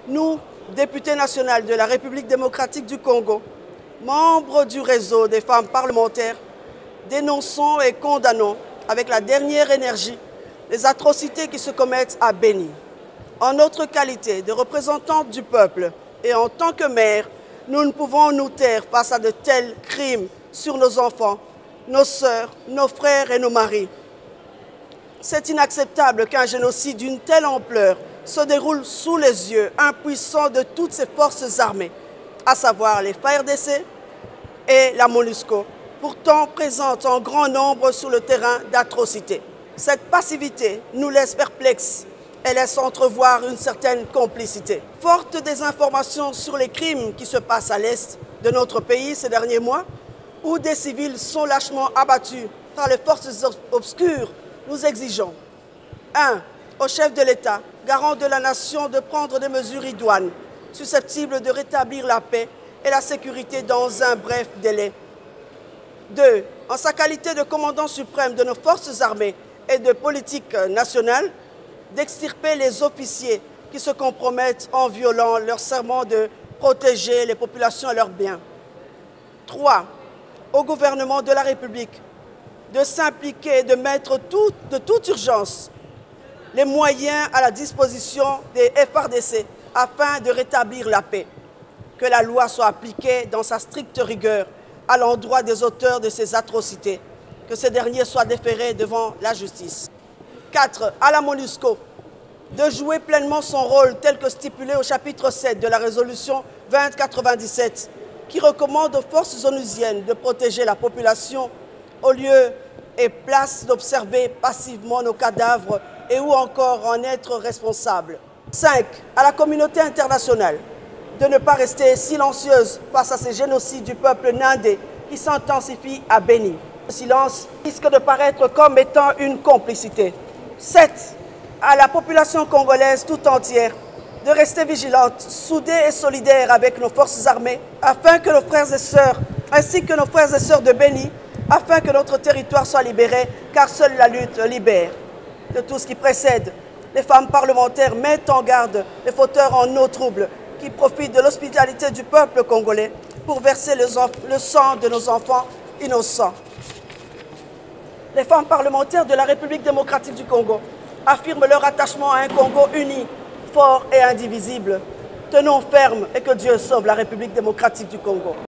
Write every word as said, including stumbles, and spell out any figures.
Nous, députés nationales de la République démocratique du Congo, membres du réseau des femmes parlementaires, dénonçons et condamnons avec la dernière énergie les atrocités qui se commettent à Béni. En notre qualité de représentantes du peuple et en tant que mères, nous ne pouvons nous taire face à de tels crimes sur nos enfants, nos sœurs, nos frères et nos maris. C'est inacceptable qu'un génocide d'une telle ampleur se déroule sous les yeux impuissants de toutes ces forces armées, à savoir les F A R D C et la MONUSCO, pourtant présentes en grand nombre sur le terrain d'atrocités. Cette passivité nous laisse perplexes et laisse entrevoir une certaine complicité. Forte des informations sur les crimes qui se passent à l'est de notre pays ces derniers mois, où des civils sont lâchement abattus par les forces obscures, nous exigeons un Au chef de l'État, garant de la nation, de prendre des mesures idoines, susceptibles de rétablir la paix et la sécurité dans un bref délai. deux En sa qualité de commandant suprême de nos forces armées et de politique nationale, d'extirper les officiers qui se compromettent en violant leur serment de protéger les populations et leurs biens. trois Au gouvernement de la République de s'impliquer et de mettre tout, de toute urgence les moyens à la disposition des F A R D C afin de rétablir la paix. Que la loi soit appliquée dans sa stricte rigueur à l'endroit des auteurs de ces atrocités. Que ces derniers soient déférés devant la justice. quatre À la MONUSCO de jouer pleinement son rôle tel que stipulé au chapitre sept de la résolution vingt quatre-vingt-dix-sept qui recommande aux forces onusiennes de protéger la population au lieu et place d'observer passivement nos cadavres et ou encore en être responsable. cinq À la communauté internationale de ne pas rester silencieuse face à ces génocides du peuple nindé qui s'intensifient à Béni. Le silence risque de paraître comme étant une complicité. sept À la population congolaise tout entière de rester vigilante, soudée et solidaire avec nos forces armées, afin que nos frères et sœurs, ainsi que nos frères et sœurs de Béni, afin que notre territoire soit libéré, car seule la lutte libère. De tout ce qui précède, les femmes parlementaires mettent en garde les fauteurs en eau trouble qui profitent de l'hospitalité du peuple congolais pour verser le, le sang de nos enfants innocents. Les femmes parlementaires de la République démocratique du Congo affirment leur attachement à un Congo uni, fort et indivisible. Tenons ferme et que Dieu sauve la République démocratique du Congo.